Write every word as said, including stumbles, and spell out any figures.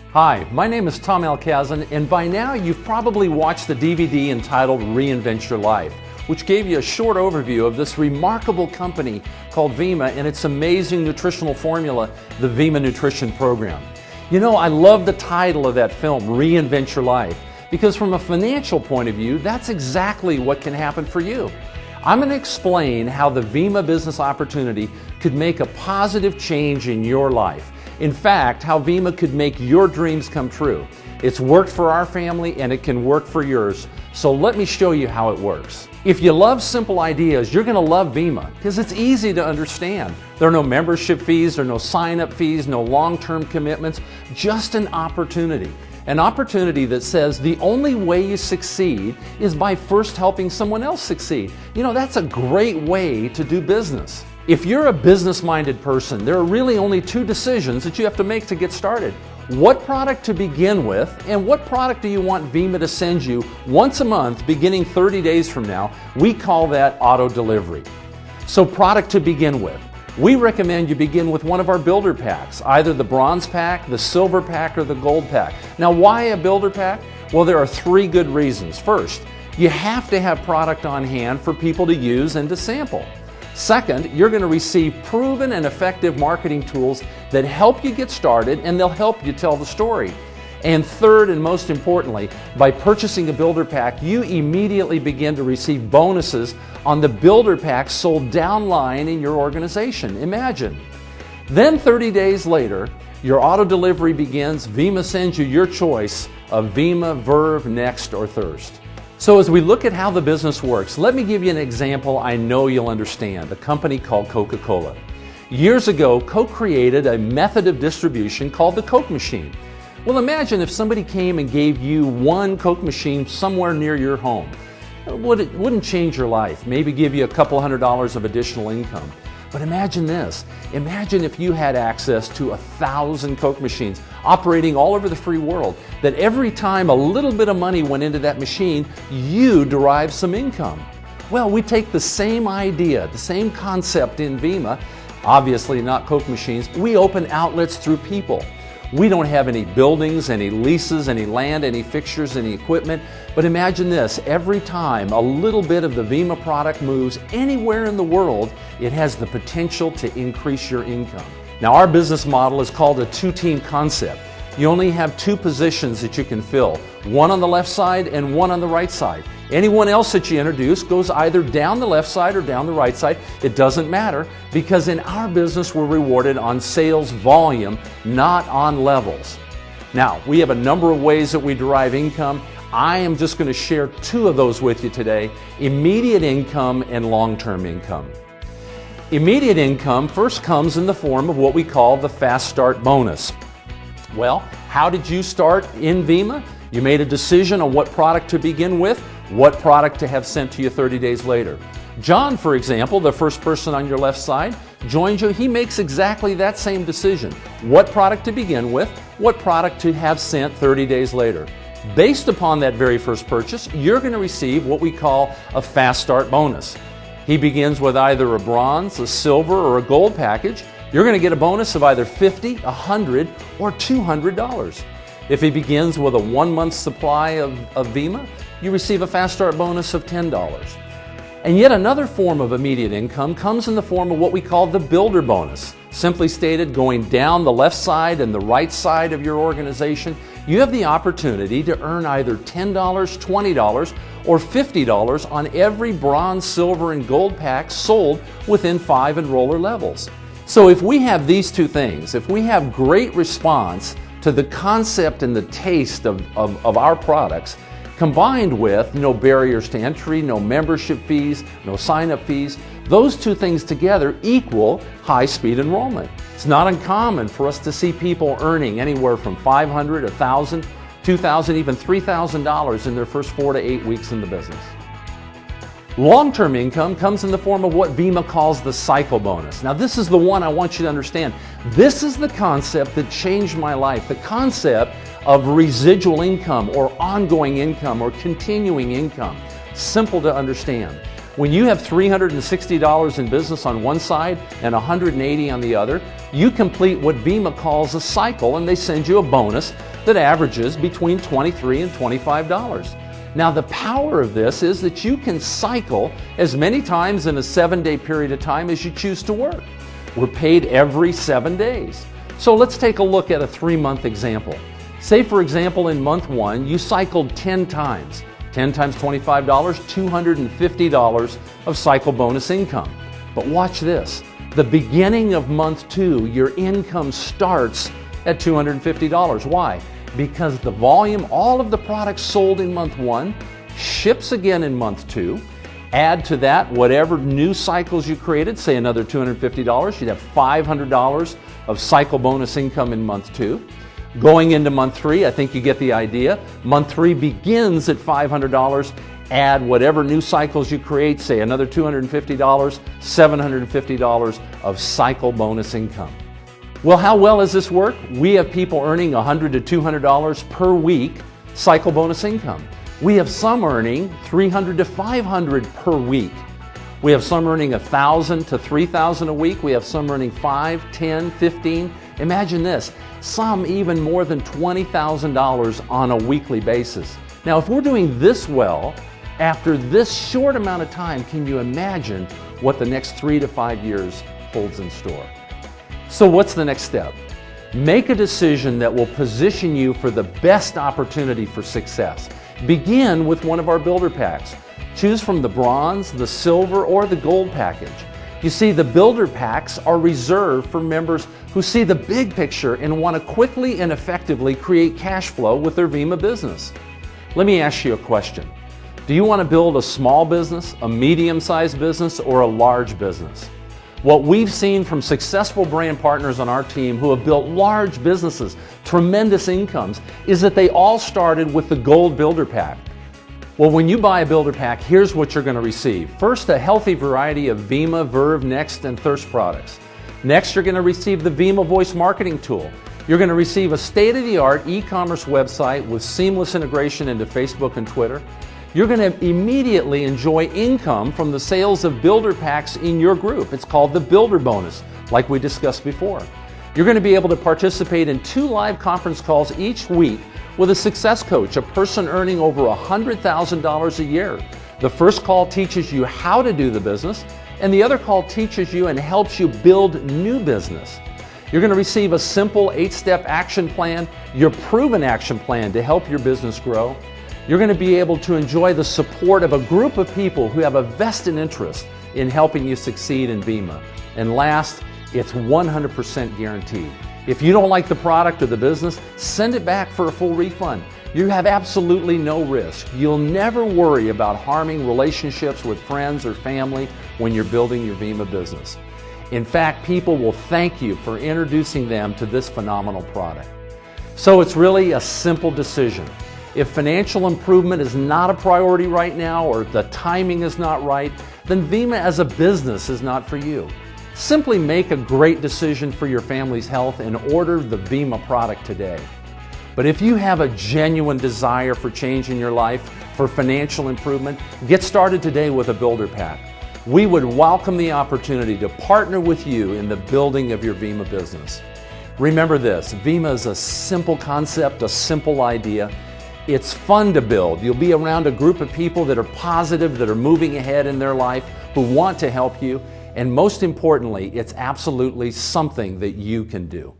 Hi, my name is Tom Alcazan, and by now you've probably watched the D V D entitled Reinvent Your Life, which gave you a short overview of this remarkable company called Vemma and its amazing nutritional formula, the Vemma Nutrition Program. You know, I love the title of that film, Reinvent Your Life, because from a financial point of view, that's exactly what can happen for you. I'm going to explain how the Vemma business opportunity could make a positive change in your life. In fact, how Vemma could make your dreams come true. It's worked for our family and it can work for yours. So let me show you how it works. If you love simple ideas, you're going to love Vemma because it's easy to understand. There are no membership fees, there are no sign-up fees, no long-term commitments, just an opportunity. An opportunity that says the only way you succeed is by first helping someone else succeed. You know, that's a great way to do business. If you're a business-minded person, there are really only two decisions that you have to make to get started. What product to begin with, and what product do you want Vemma to send you once a month beginning thirty days from now? We call that auto delivery. So product to begin with. We recommend you begin with one of our builder packs, either the bronze pack, the silver pack, or the gold pack. Now, why a builder pack? Well, there are three good reasons. First, you have to have product on hand for people to use and to sample. Second, you're going to receive proven and effective marketing tools that help you get started and they'll help you tell the story. And third, and most importantly, by purchasing a builder pack, you immediately begin to receive bonuses on the builder pack sold downline in your organization. Imagine. Then thirty days later, your auto delivery begins. Vemma sends you your choice of Vemma, Verve, Next, or Thirst. So as we look at how the business works, let me give you an example I know you'll understand, a company called Coca-Cola. Years ago, Coke created a method of distribution called the Coke machine. Well, imagine if somebody came and gave you one Coke machine somewhere near your home. It wouldn't change your life, maybe give you a couple hundred dollars of additional income. But imagine this, imagine if you had access to a thousand Coke machines operating all over the free world, that every time a little bit of money went into that machine, you derive some income. Well, we take the same idea, the same concept in Vemma, obviously not Coke machines, we open outlets through people. We don't have any buildings, any leases, any land, any fixtures, any equipment. But imagine this, every time a little bit of the Vemma product moves anywhere in the world, it has the potential to increase your income. Now, our business model is called a two-team concept. You only have two positions that you can fill, one on the left side and one on the right side. Anyone else that you introduce goes either down the left side or down the right side. It doesn't matter, because in our business we're rewarded on sales volume, not on levels. Now, we have a number of ways that we derive income. I am just going to share two of those with you today, immediate income and long-term income. Immediate income first comes in the form of what we call the Fast Start bonus. Well, how did you start in Vemma? You made a decision on what product to begin with, what product to have sent to you thirty days later. John, for example, the first person on your left side, joins you. He makes exactly that same decision. What product to begin with, what product to have sent thirty days later. Based upon that very first purchase, you're going to receive what we call a Fast Start bonus. He begins with either a bronze, a silver, or a gold package. You're going to get a bonus of either fifty dollars, one hundred dollars, or two hundred dollars. If he begins with a one-month supply of, of Vemma, you receive a Fast Start bonus of ten dollars. And yet another form of immediate income comes in the form of what we call the builder bonus. Simply stated, going down the left side and the right side of your organization, you have the opportunity to earn either ten dollars, twenty dollars, or fifty dollars on every bronze, silver, and gold pack sold within five enroller levels. So if we have these two things, if we have great response to the concept and the taste of, of, of our products, combined with no barriers to entry, no membership fees, no sign-up fees, those two things together equal high-speed enrollment. It's not uncommon for us to see people earning anywhere from five hundred dollars, one thousand dollars, two thousand dollars, even three thousand dollars in their first four to eight weeks in the business. Long-term income comes in the form of what Vemma calls the cycle bonus. Now, this is the one I want you to understand. This is the concept that changed my life, the concept of residual income or ongoing income or continuing income. Simple to understand. When you have three hundred sixty dollars in business on one side and one hundred eighty dollars on the other, you complete what Vemma calls a cycle, and they send you a bonus that averages between twenty-three dollars and twenty-five dollars. Now, the power of this is that you can cycle as many times in a seven-day period of time as you choose to work. We're paid every seven days. So let's take a look at a three-month example. Say, for example, in month one, you cycled ten times. ten times twenty-five dollars, two hundred fifty dollars of cycle bonus income. But watch this. The beginning of month two, your income starts at two hundred fifty dollars. Why? Because the volume, all of the products sold in month one, ships again in month two. Add to that whatever new cycles you created, say another two hundred fifty dollars, you'd have five hundred dollars of cycle bonus income in month two. Going into month three, I think you get the idea. Month three begins at five hundred dollars. Add whatever new cycles you create, say another two hundred fifty dollars, seven hundred fifty dollars of cycle bonus income. Well, how well does this work? We have people earning one hundred to two hundred dollars per week cycle bonus income. We have some earning three hundred to five hundred per week. We have some earning one thousand to three thousand a week. We have some earning five, ten, fifteen. Imagine this, some even more than twenty thousand dollars on a weekly basis. Now, if we're doing this well, after this short amount of time, can you imagine what the next three to five years holds in store? So what's the next step? Make a decision that will position you for the best opportunity for success. Begin with one of our builder packs. Choose from the bronze, the silver, or the gold package. You see, the builder packs are reserved for members who see the big picture and want to quickly and effectively create cash flow with their Vima business. Let me ask you a question. Do you want to build a small business, a medium-sized business, or a large business? What we've seen from successful brand partners on our team who have built large businesses, tremendous incomes, is that they all started with the Gold Builder Pack. Well, when you buy a Builder Pack, here's what you're going to receive. First, a healthy variety of Vima, Verve, Next, and Thirst products. Next, you're going to receive the Vima Voice Marketing Tool. You're going to receive a state-of-the-art e-commerce website with seamless integration into Facebook and Twitter. You're going to immediately enjoy income from the sales of builder packs in your group. It's called the Builder Bonus, like we discussed before. You're going to be able to participate in two live conference calls each week with a success coach, a person earning over one hundred thousand dollars a year. The first call teaches you how to do the business, and the other call teaches you and helps you build new business. You're going to receive a simple eight-step action plan, your proven action plan to help your business grow. You're going to be able to enjoy the support of a group of people who have a vested interest in helping you succeed in Vima. And last, it's one hundred percent guaranteed. If you don't like the product or the business, send it back for a full refund. You have absolutely no risk. You'll never worry about harming relationships with friends or family when you're building your Vima business. In fact, people will thank you for introducing them to this phenomenal product. So it's really a simple decision. If financial improvement is not a priority right now or the timing is not right, then Vima as a business is not for you. Simply make a great decision for your family's health and order the Vima product today. But if you have a genuine desire for change in your life, for financial improvement, get started today with a builder pack. We would welcome the opportunity to partner with you in the building of your Vima business. Remember this, Vima is a simple concept, a simple idea. It's fun to build. You'll be around a group of people that are positive, that are moving ahead in their life, who want to help you, and most importantly, it's absolutely something that you can do.